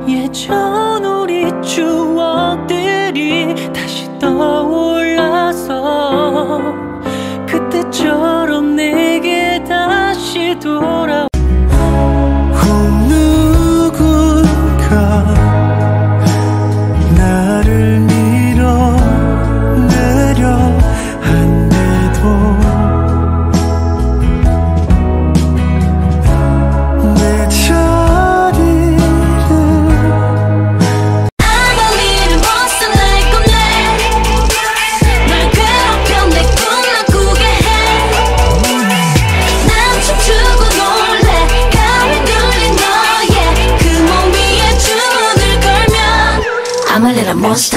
예전 우리 추억들이 다시 떠올라서 그때처럼 내게 다시 돌아. 누군가 나를 밀어내려 한데도 내 자리를 아무리는 벗어 날 건데 날 괴롭혀 내 꿈만 꾸게 해. 난 춤추고 놀래 가위 눌린 너의 그 몸 위에 주문을 걸면 I'm a little monster.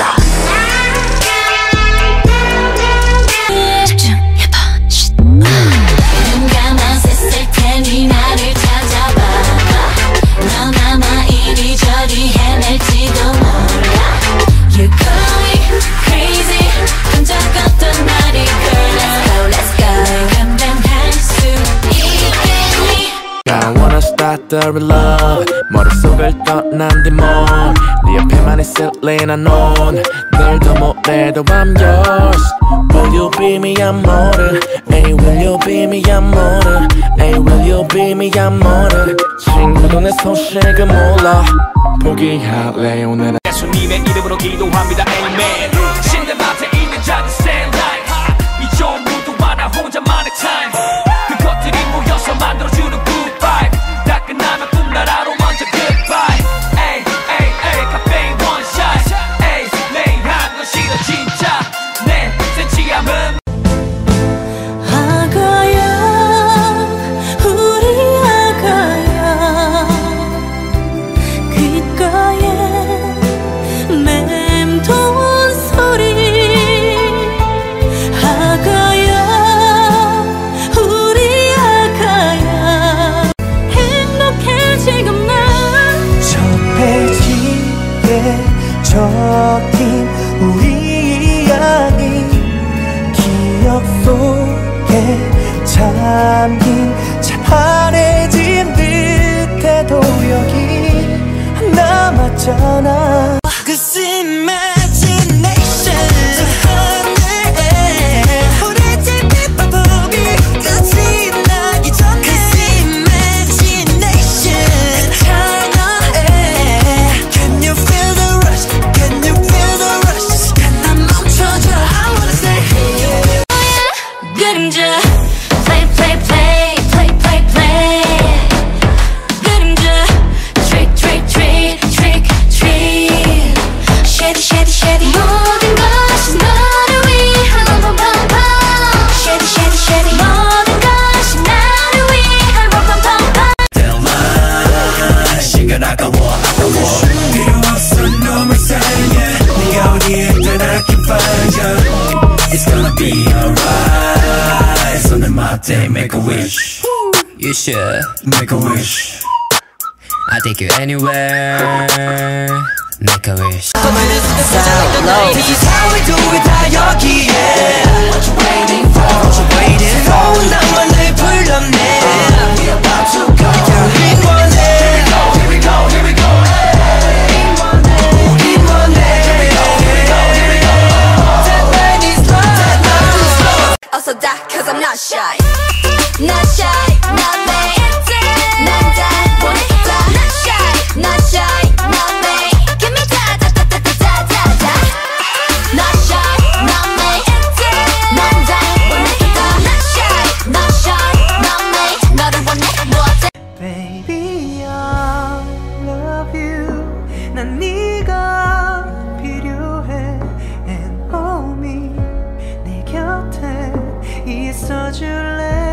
집중해봐. 눈 감아 셌을 테니 나를 찾아봐. 넌 아마 이리저리 헤맬지도 몰라. You're going crazy 혼자 걷던 날이 girl. Let's go. 감당할 수 있겠니? I wanna start the real love. 머릿속을 떠난 뒤먼 네 옆에만 있을래 난 넌 내일도 모레도 I'm yours. Will you be me amore? Hey, will you be me amore? Hey, will you be me amore? 친구도 내 소식을 몰라. 포기할래 오늘은 예수님의 이름으로 기도합니다. Amen. 신들 앞에 있는 자들 stand like 이 전부도 하나 혼자만의 time. 그것들이 모여서 만들어주는 good vibe. 다 끝나면 꿈나라로 먼저 goodbye. Ay, ay, ay, campaign one shot. Ay, 매일 하는 건 싫어 진짜. 내 센치함은 아가야 우리 아가야 귓가에 맴도는 소리. 아가야 우리 아가야 행복해 지금 난. 저 페이지에 적힌 우리 이야기 기억 속에 잠긴 찬란해진 듯해도 여기 남았잖아. Cause imagination 우리 집 빗바보기 끝이 나기 전에. Cause imagination Can you feel the rush? Can you feel the rush? 난 멈춰줘. I wanna say 그림자 play play play play play play. 그림자 trick trick trick trick trick. Shady shady shady 모든 것이 너를 위한 럼펌펌펌. Shady shady shady 모든 것이 나를 위한 럼펌펌펌. 시간 아까워 필요 없어 놈을 사랑해. 네가 어디에 있든 I can find you. It's gonna be alright. So on my day, make a wish. You should make a wish. I'll take you anywhere. Make a wish. This is how we do it. 다 여기에. What you waiting for? What you waiting for? 새로운 낭만을 불렀네. We're about to go. 우린 원해. Here we go. Here we go. Here we go. 우린 원해. Here we go. Here we go. Here we go. That night is love. That night is love. Also die cause I'm not shy. Not shy, not me. 난 다 보냈다. Not shy, not shy, not me. Give me da da da da da da da da. Not shy, not me. 난 다 보냈다. Not shy, not shy, not me. 너를 원해 무엇에? Baby I love you. 난 네가 필요해. And hold me. 내 곁에 있어줄래.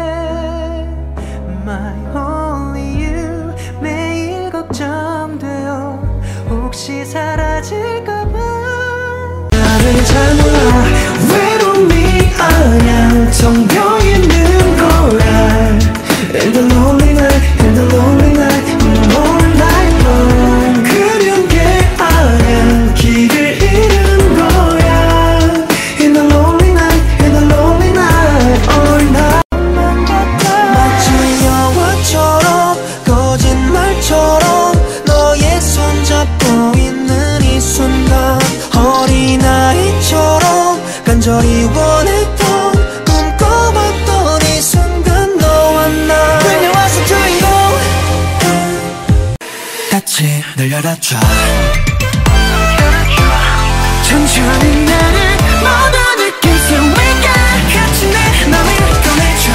My only you. 매일 걱정돼요. 혹시 사라질까봐. 나를 잘 몰라. 외로움이 아냐 정겨 있는 거야. In the lonely night, in the lonely night, in the lonely night long. 그런 게 아냐 길을 잃은 거야. In the lonely night, in the lonely night, all night. 마치 영화처럼 거짓말처럼 너의 손잡 간절히 원했던 꿈꿔봤던 이 순간 너와 나 그녀 와서 주인공 같이 널 열어줘 천천히 나를 모두 느낄 수 있게 같이 내 맘을 꺼내줘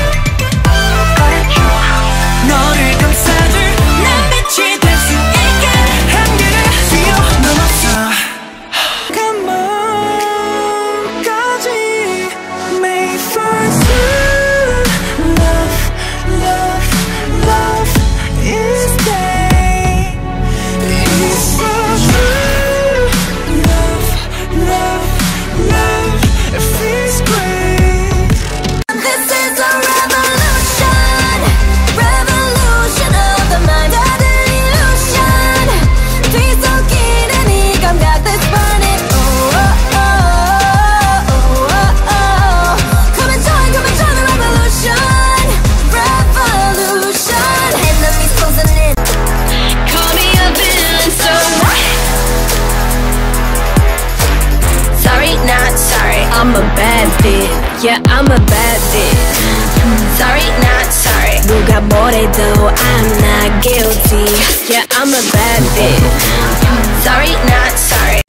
너를 감싸줄 난 빛이 될 수 있게 한계를 뛰어넘었어 Come on 까지 Made for two Love, love, love is day It's so true Love, love, love It feels great This is a revolution Revolution of the mind 다들 illusion 뒤섞이는 이 감각 Let's burn it Oh oh oh oh oh oh Come and join the revolution Revolution Enemies closing in Call me a villain so Sorry not sorry I'm a bad bitch Yeah I'm a bad bitch Sorry not sorry 누가 뭐래도 I'm not guilty Yeah I'm a bad bitch Sorry not sorry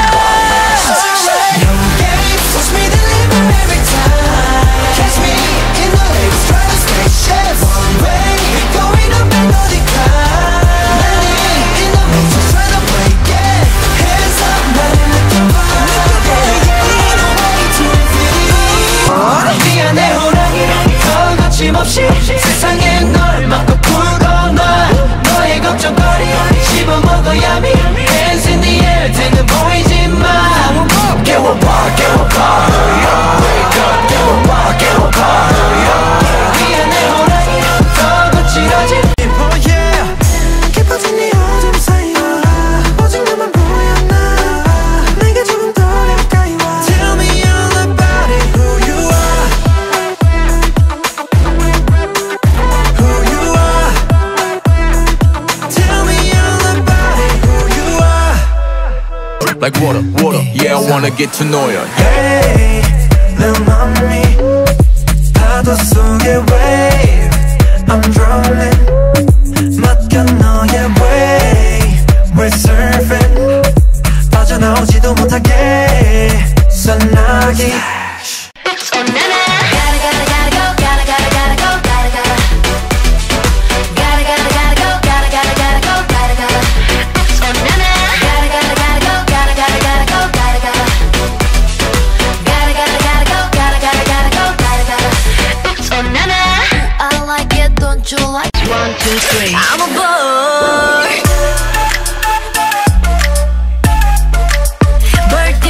No games, watch me deliver every time Catch me in the lakes, try to stay chef One way, going up and no decline Landing in the matrix, try to break it Hands up, 나를 느껴봐 Lead away to infinity 미안해 호랑이 더 거침없이 세상에 널 막고 풀어놔 너의 걱정거리 씹어먹어야 미 Hands in the air 등은 보이지만 깨워봐 깨워봐 Wake up 깨워봐 깨워봐 미안해 호랑이 더 거칠어진 Oh yeah 깊어진 네 어둠 사이로 오직 너만 보였나 내게 조금 더 가까이 와 Tell me all about it who you are Who you are Tell me all about it who you are Like water, water, yeah I wanna get to know you Hey, little mommy 파도 속의 wave I'm drowning 맡겨 너의 way We're surfing 빠져나오지도 못하게 선나기 Oh na na Gotta gotta gotta go Gotta gotta gotta go Gotta gotta Gotta gotta gotta go Gotta gotta gotta go Gotta gotta Oh na na Gotta gotta gotta go Gotta gotta gotta go Gotta gotta Gotta gotta gotta go Gotta gotta gotta go Gotta gotta Oh na na I like it don't you like 1, 2, 3 I'm a boy Birthday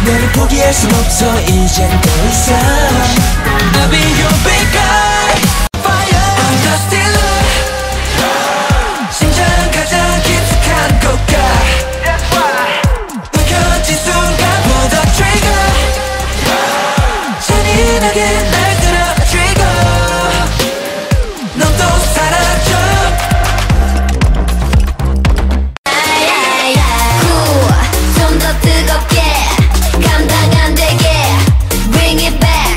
너를 포기할 순 없어 이젠 더 이상 I'll be your big guy Fire I'm just in love 심장 가장 깊숙한 곳가 That's why 묵혀진 순간 pull the trigger 잔인하게 날 끌어 trigger 넌 또 사라져 좀 더 뜨겁게 감당 안 되게 Bring it back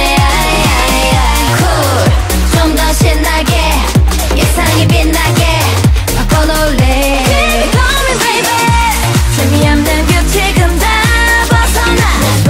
cool 좀 더 신나게 예상이 빛나게 바꿔놓을래 Keep going baby 재미없는 규칙은 다 벗어나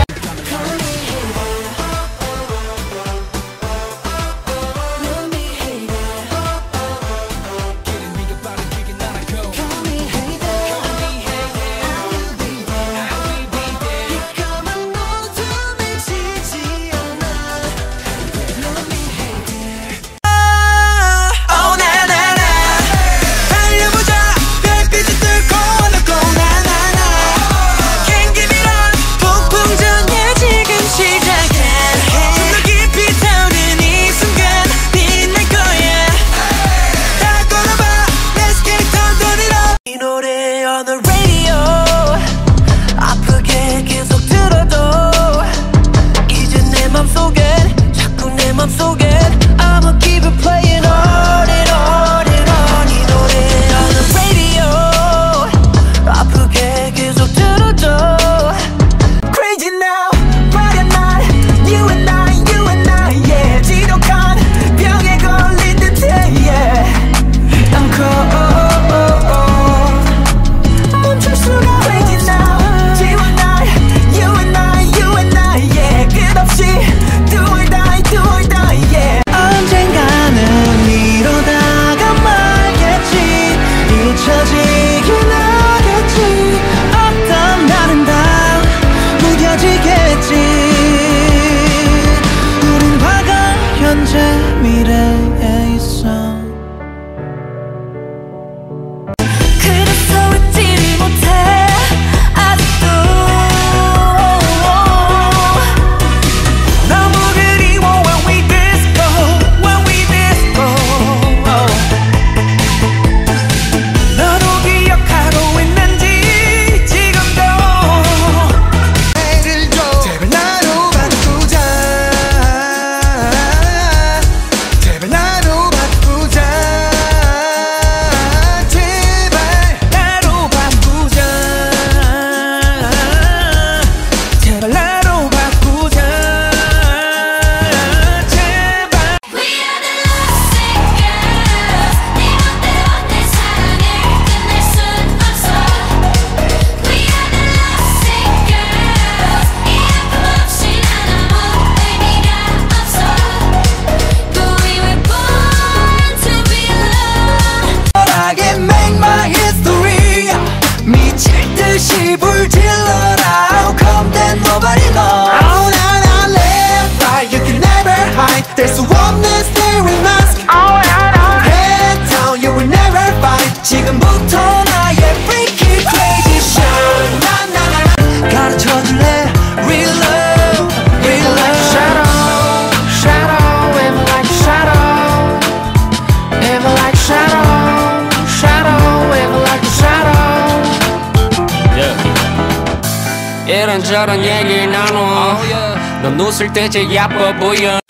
이런저런 얘기를 나눠 넌 웃을 때 제일 예뻐 보여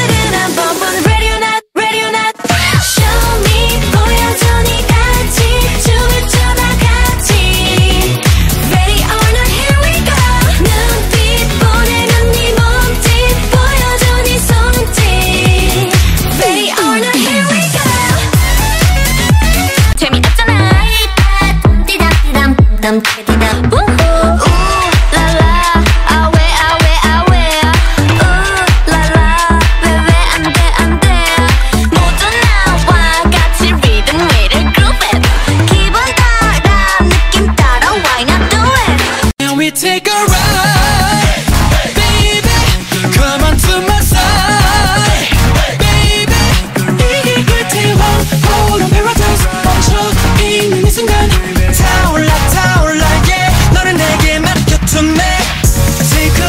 Take a ride, baby. Come on to my side, baby. 이길 끝에 왕홀로 paradise 멈춰 있는 이 순간 타올라 타올라 yeah. 너를 내게 맡겨 tonight. Take a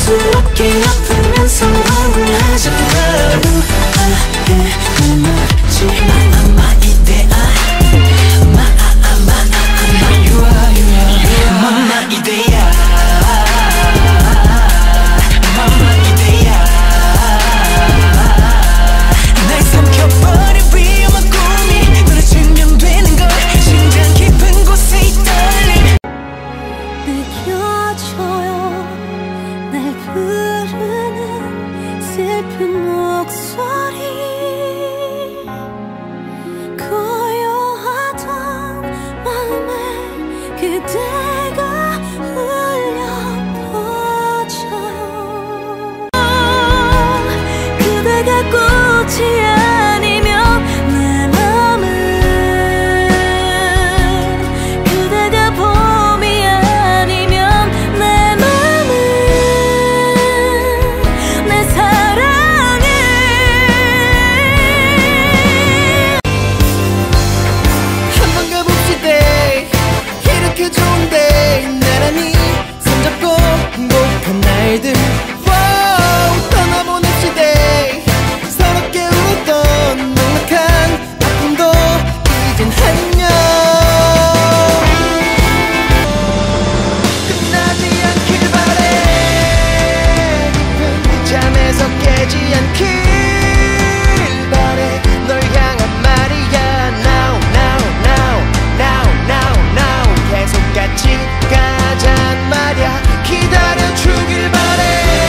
수 없게 아프면 성공을 하잖아. 내 멋지 마마 이데아 마마 이데야 마마 이데야 날 삼켜버린 위험한 꿈이 너로 증명되는 걸 심장 깊은 곳에 이 떨림 느껴져요 날 부르는 슬픈 목소리 고요하던 마음에 그대가 울려 퍼져요. 그대가 꽃이 아니면 내 맘은 그대가 봄이 아니면 내 맘은 내 사랑해. 한번 가봅시다. 이렇게 좋은데 나란히 손잡고 행복한 날들 떠나보냅시다. 서럽게 울었던 넉넉한 아픔도 이젠 안녕. 끝나지 않길 바래. 깊은 잠에서 깨지 않길 바래. 널 향한 말이야. Now now now now now now 계속 같이 가잔 말야. 기다려주길 바래.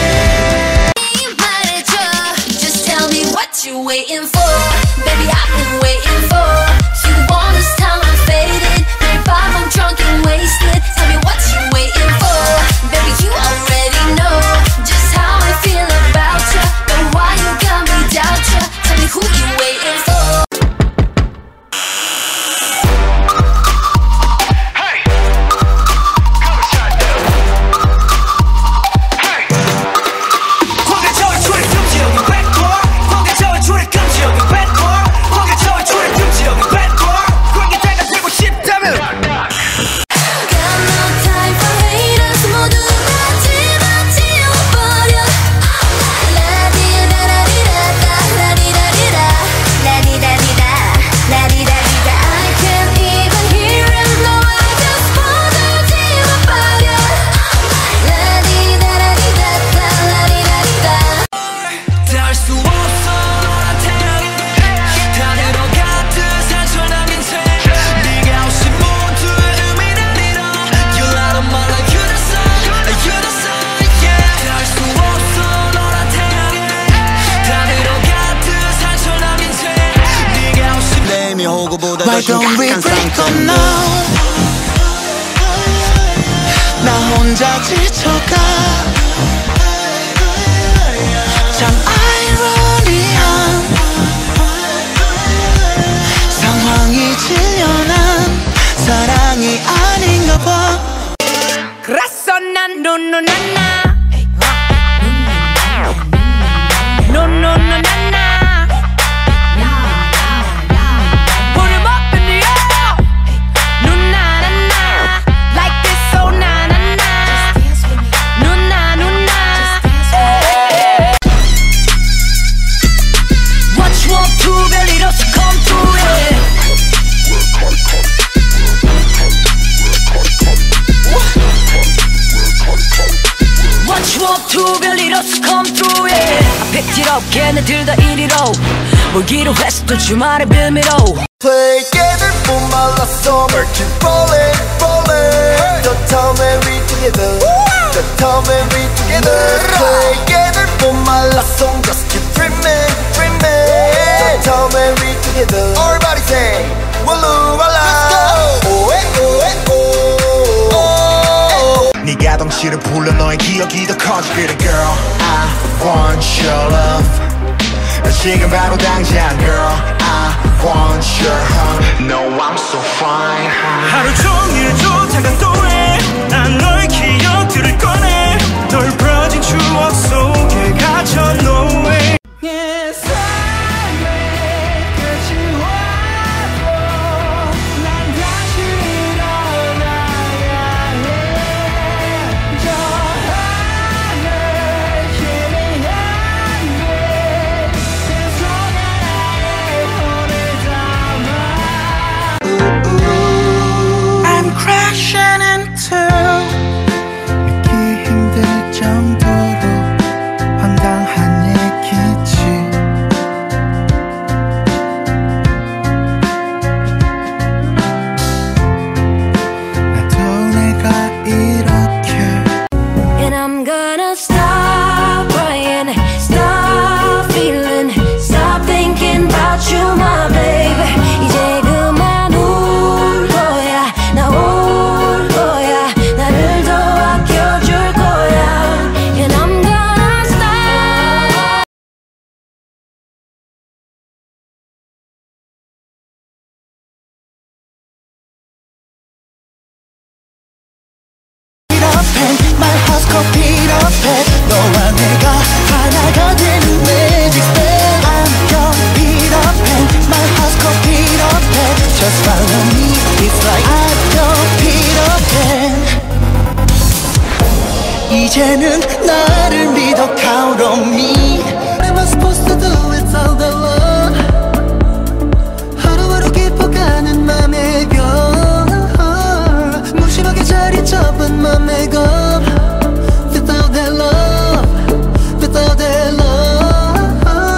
말해줘 Just tell me what you waiting for Baby I've been waiting for You want this time I'm faded 매일 밤 I'm drunk and wasted Tell me what you waiting for Baby you already know Just how I feel about you But why you got me doubt you Tell me who you waiting for Got no time for haters 모두 다 집어치워버려 라디라라리라다 라디라리라 라디라리라 라디라리라 I can't even hear him No I just 모두 지워버려 라디라라리라다 라디라리라 닿을 수 없어 너란 태양에 다 들어가듯 상처 남긴 채 네가 없이 모두의 의미를 잃어 You're out of my life You're the sun yeah 닿을 수 없어 너란 태양에 다 들어가듯 상처 남긴 채 네가 없이 내미 호구보다 Why 더 don't we 심각한 break up 상처 now 나 혼자 지쳐가 참 아이러니한 상황이 질려난 사랑이 아닌가 봐 그래서 난 노노나나 노노나나 Put 'em up in the air 누나나나 Like this so 나나나 누나 누나 What you want to belly just come to it What you want to belly just come through it I picked it up 걔네들 다 이리로 몰기로 했어 또 주말에 빌미로 Play together for my last summer Keep rolling, rolling The time when we together The time when we together Play together for my last song Just keep dreaming, dreaming The time when we together Everybody say Wallu walla Let's go 오에 오에 오 네가 덩치를 불러 너의 기억이 더 커지 그래 girl I want your love 지금 바로 당장 girl I want your hug No I'm so fine 하루 종일 좋다 강도해 난 너의 기억들을 꺼내 널 풀어진 추억 속에 갇혀 no way 예상의 끝이 와도 난 다시 일어나야 해 저 하늘 house called 필요해 너와 내가 하나가 되는 magic spell I'm your Peter Pan My house called 필요해 Just follow me It's like I'm your Peter Pan 이제는 나를 믿어 count on me What am I supposed to do with all the love 하루하루 깊어가는 맘의 별 무심하게 자리 잡은 맘의 검 Without that love Without that love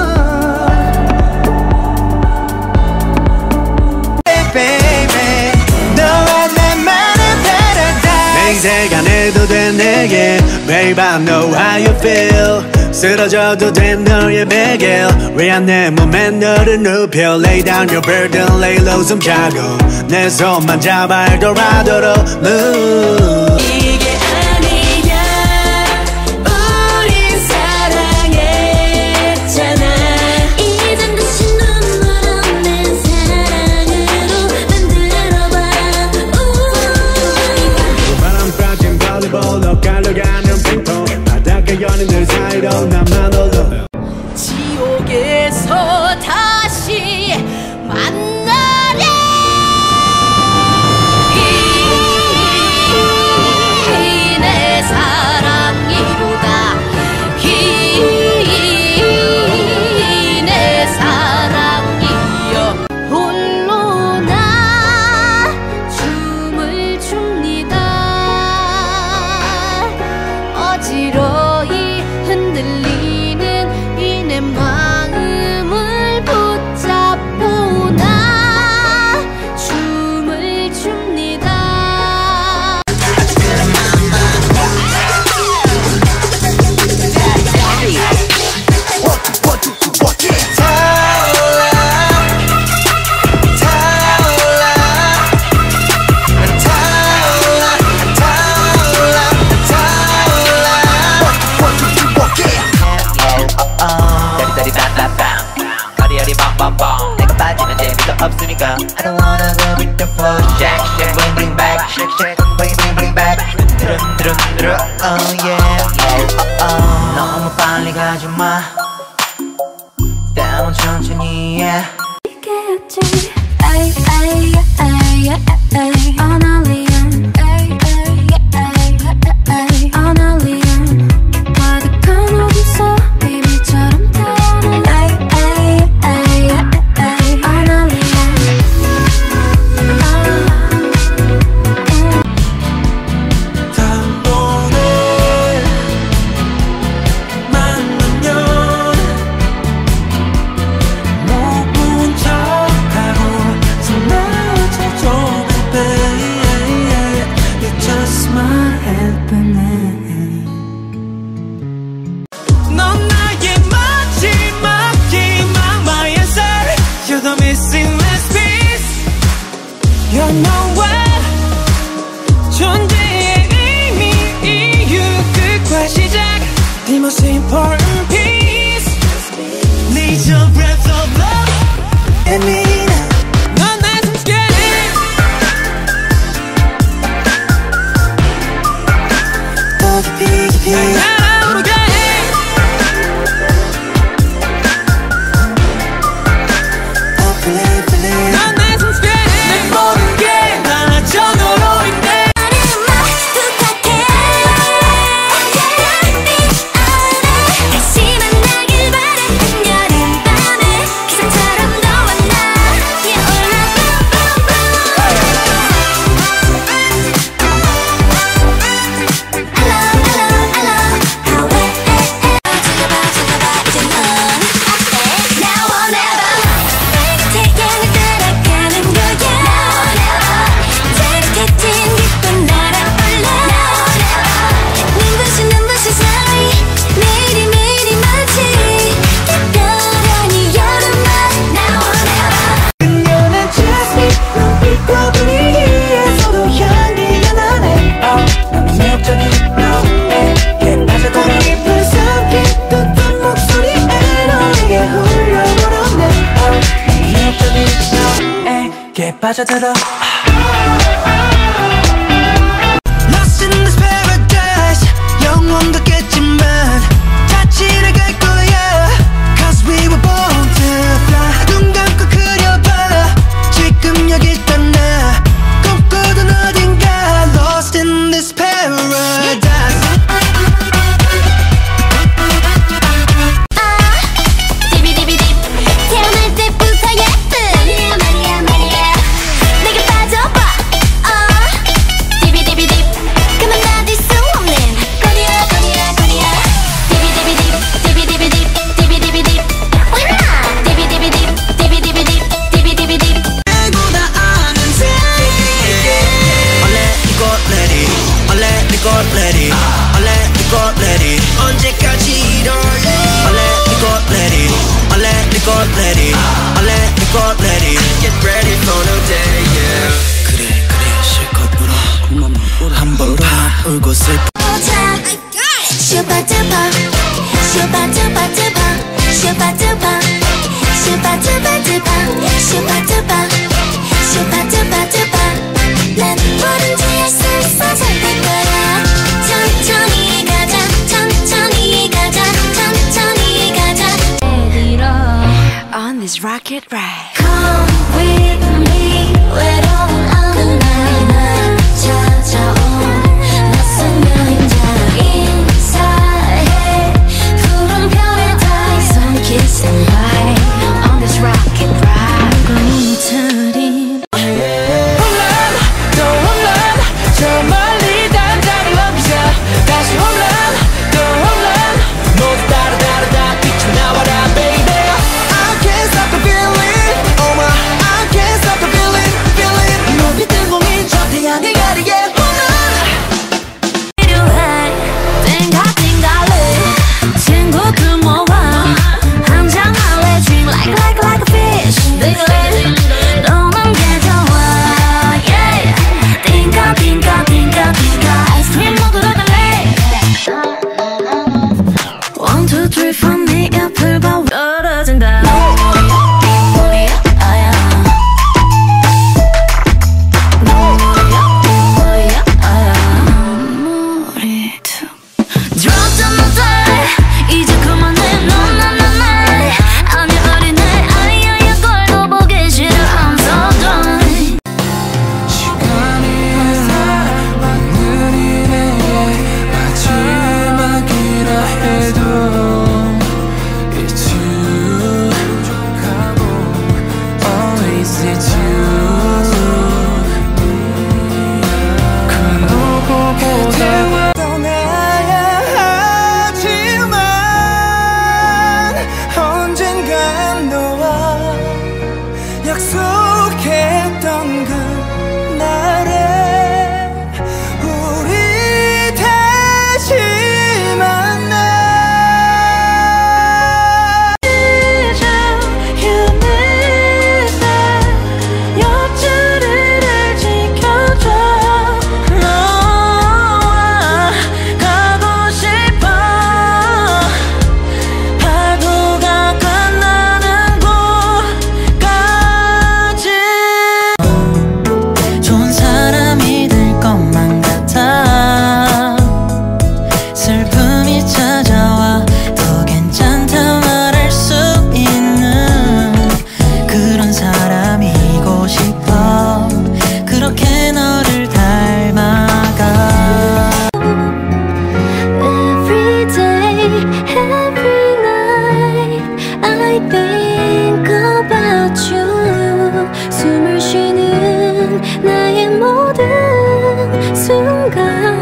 Hey baby 너와 나만의 paradise 맹세가 내도 돼 내게 Babe I know how you feel 쓰러져도 돼 너의 베개 왜안 내 몸에 너를 눕혀 Lay down your burden lay low 숨 차고 내 손만 잡아 엘도라도로 move 이게 아니야 우린 사랑했잖아 이젠 다시 눈물 없는 사랑으로 만들어봐 바람 빠진 볼리볼로 깔려가는 핑퐁 바닷가 연인들 사이로 나만 홀로 지옥에서 다시 만나래 내 사랑이로다 내 사랑이여 홀로 나 춤을 춥니다 어지러이 흔들리는 이 내 마음을 붙잡고 나 춤을 춥니다 내가 빠지면 재미도 없으니까 I don't wanna go with the flow Shake, shake, bring, bring back Shake, shake, bring, bring, bring back 들어 Oh yeah, 너무 빨리 가지마 다음은 천천히 yeah 이게 어찌 어널리언 어널리언 가득한 어둠 속 비밀처럼 타오르는 단번에 만나면 못 척하고 스마트져 baby You're just my happening 넌 나의 마지막 희망 My answer You're the missing last piece You're nowhere 존재의 의미 이유 끝과 시작 The most important piece Need your breath of love And me 넌 나의 숨결이 더 깊이 날 날아오르게 넌 나의 숨결이 내 모든 게 달라져 너로 인해 다시 만나길 바래 한여름 밤에 기사처럼 너와 나 Yeah, all I love how 찍어봐 이제 넌 어때 Now or never 빨간 태양을 따라가는 거야 Now or never 짜릿해진 기쁜 날아올라 Now or never 눈부신 사이 매일이 마치 특별한 이 여름만 Now or never 그녀는 jasmine 눈빛과 분위기에서도 향기가 나네 너무 매력적인 너에게 빠져들어 깊은 삼킨 듯한 목소리에 너에게 흘려버렸네 매력적인 너에게 빠져들어 Lost in this paradise 울고 슬퍼 슈퍼두퍼 슈퍼두퍼두퍼 슈퍼두퍼 슈퍼두퍼두퍼 슈퍼두퍼 슈퍼두퍼두퍼 난 뭐든지 할 수 있어 잘될 거야 천천히 가자 천천히 가자 천천히 가자 On this rocket ride Come with me 외로운 어느 날 날 찾아온 낯선 여행자 인사해 푸른 별에 닿아 Some kiss and bye On this rocket ride 무거운 틀이 홈런 또 홈런 저 멀리 단장을 넘기자 다시 홈런 또 홈런 모두 따라 뛰쳐나와라 baby I can't stop the feeling Oh my I can't stop the feeling feeling 높이 뜬 공이 저 태양을 가리게 필요해 띵가띵가래 친구들 모아 한잔 할래 Dream like a fish 너만 게 좋아 yeah 띵가띵가띵가띵가 아이스크림 먹으러 갈래 1, 2, 3, 4 네 옆을 봐 떨어진다 우리야 아야 우리야 아야 머리 툭 Drop the motor 이제 그만해 너나나나 아니 어린애 아이야야 꼴도 보기 싫어 I'm so done 시간이 흘러 오늘이 내게 마지막이라 해도 It's you Always it's you 그노고 떠나야 하지만 언젠간 너와 약속했던 그날에 우리 다시 만나 You miss that 옆자리를 지켜줘 너와 가고 싶어 파도가 끝나는 곳까지 좋은 사람이 될 것만 같아 슬픔이 찾아와 더 괜찮다 말할 수 있는 그런 사람이고 싶어 그렇게 너를 닮아가 Every day, every night I think about you 숨을 쉬는 나의 모든 순간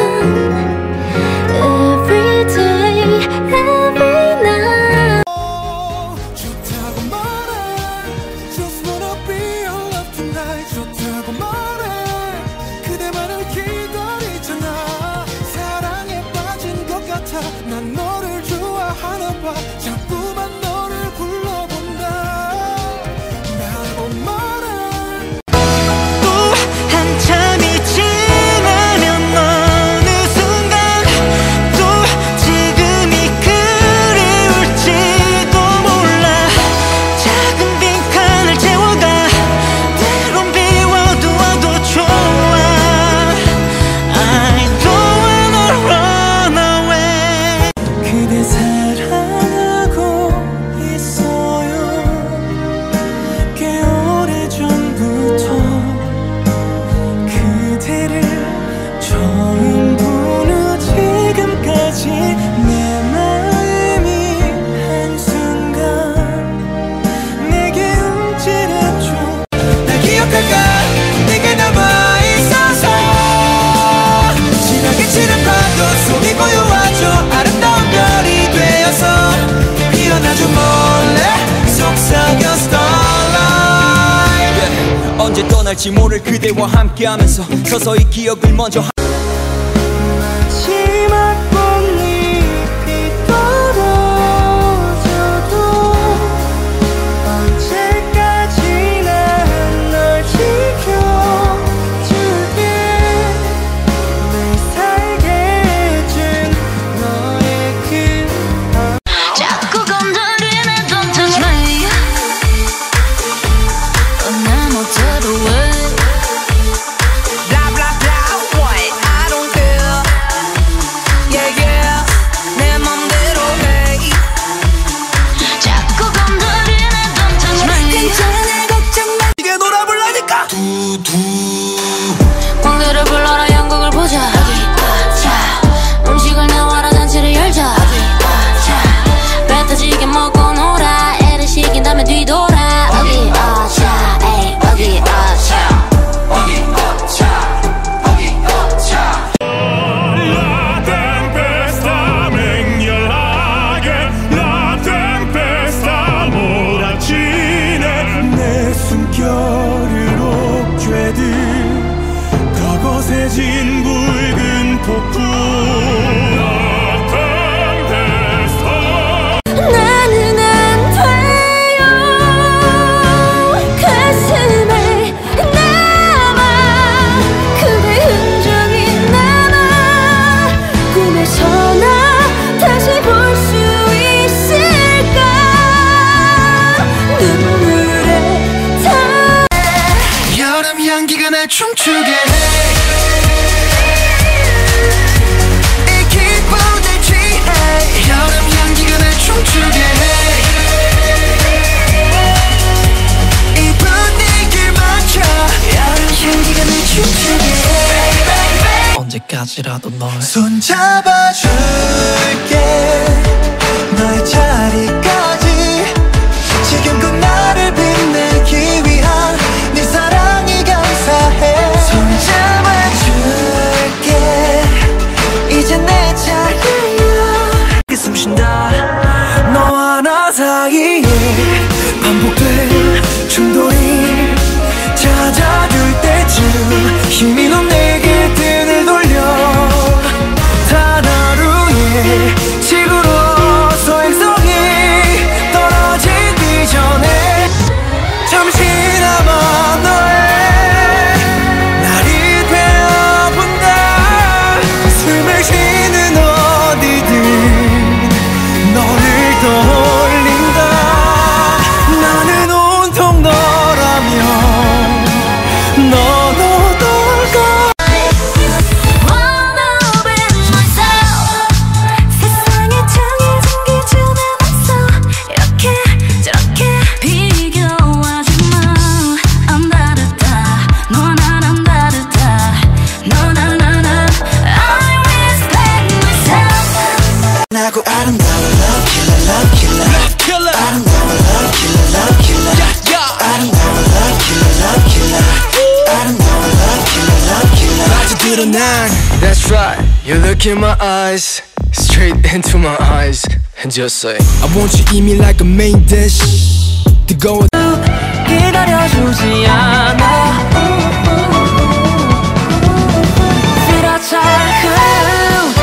Every day, every night 좋다고 말해 Just wanna be your love tonight 좋다고 말해 그대만을 기다리잖아 사랑에 빠진 것 같아 난 너를 좋아하나 봐 자꾸만 너를 불러본다 말고 말해 또 한참이 지나면 어느 순간 또 지금이 그리울지도 몰라 작은 빈칸을 채워가 때론 비워두어도 좋아 I don't wanna run away 그대 사랑하고 있어요 꽤 오래전부터 그대를 처음 본 후 지금까지 내 마음이 한순간 내게 움찔했죠 날 기억할까 네게 남아있어서 진하게 치는 파도 속이 고요하죠 아름다운 별이 되어서 피어나죠 몰래 속삭여 starlight 언제 떠날지 모를 그대와 함께하면서 서서히 기억을 먼저 마지막 꽃잎이 떨어져도 언제까지나 널 지켜줄게 내 삶 날 춤추게 해. 이 기분에 취해. 여름 향기가 날 춤추게 해. 이 분위기를 맞춰. 여름 향기가 날 춤추게 해. 언제까지라도 널 손 잡아줄게. 너의 자리까지 지금껏 나를 빛내기 위한 네 사랑이 감사해. 손 잡아줄게. 이제 내 차례야. 숨 쉰다. 너와 나 사이에 반복된 충돌이 잦아들 때쯤 힘이 넌 내게 등을 돌려. 단 하루의 지구로 소행성이 떨어지기 전에 잠시나마 너의 날이 되어본다. 숨을 쉬는 어디든 너를 떠올린다. 나는 온통 너라면 너도 돌고. 세상에 정해진 기준에 맞서 이렇게 저렇게 비교하지 마. 안 다르다. 너와 난 다르다. 너나 나나 I respect myself. 나고 아름다운 love killer love killer. 아름다운 love killer love killer. 아름다운 love killer love killer. 아름다운 love killer love killer. 아주 드러난. That's right, you look in my eyes, straight into my eyes, and just say I want you eat me like a main dish. 뜨거워 기다려주지 않아. Feel our childhood.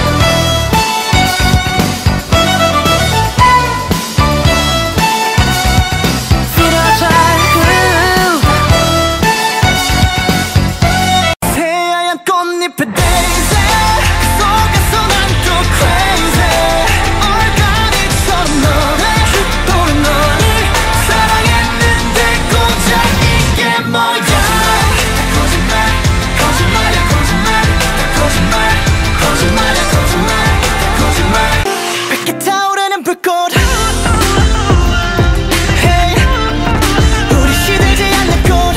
Feel our childhood. 새하얀 꽃잎의 daisy. 그 속에서 난 또 crazy. organic처럼 너를 휘두른 너를 사랑했는데 고작 이게 뭐야. 거짓말 거짓말이야 거짓말. 거짓말 거짓말이야 거짓말. 거짓말. 붉게 타오르는 불꽃. Hey, 우리 시들지 않는 꽃.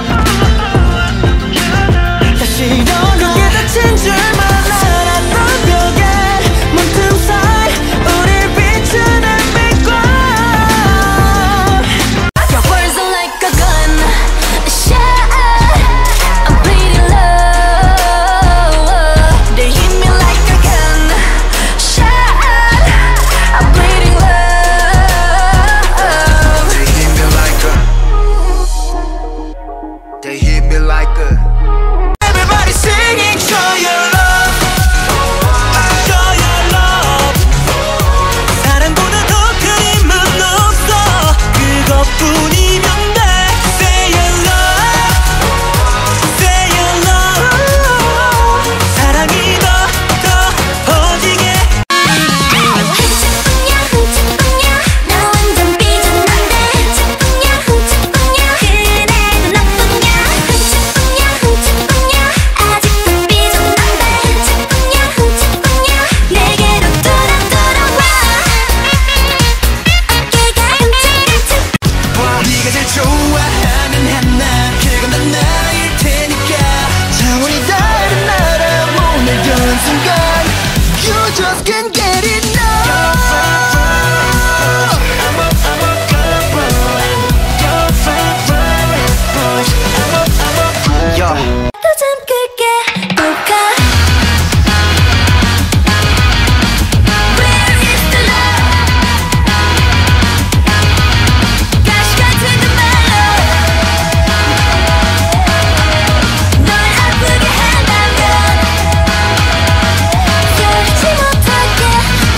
다시 너에게 닫힌 줄만 알았던 벽에 문틈 사이 우릴 비추는 빛과. Your words are like a gun, a shot, a bleeding love. They hit me like a gun, shot, a bleeding love. They hit me like a. They hit me like a. Everybody singing show your love. Show your love. 사랑보다 더 큰 힘은 없어. 그것뿐이면 돼. Say your love. Say your love. 사랑이 더 퍼지게. 흠칫뿐이야 흠칫뿐이야 나 완전 삐졌는데. 흠칫뿐이야 흠칫뿐이야 그래도 나쁘냐. 흠칫뿐이야 흠칫뿐이야 아직도 삐졌는데. 흠칫뿐이야 흠칫뿐이야 내게로 돌아와. 어깨가 흠칫흠칫. 네가 제일 좋아하는 하나. 그건 다 나일 테니까. 차원이 다른 나라 오늘 여는 순간 You just can't get enough. I'm a good boy. You're fine, fine boy. Yo. 또 잠글게 볼까. Where is the love. 가시 같은 그 말로 널 아프게 한다면. 결지 못하게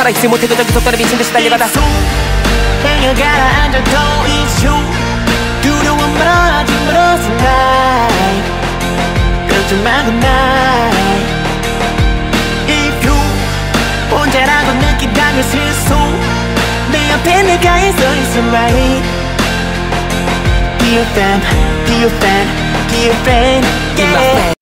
살아있지 못해도 저기 속도를 미친 듯이 달려가다 내가 가라앉아도 it's you 두려운 말 아직 멀었어 night 걱정 마 good night If you 혼자라고 느낀다면 실수 내 옆에 내가 있어 있어 right Dear fan, dear fan, dear friend yeah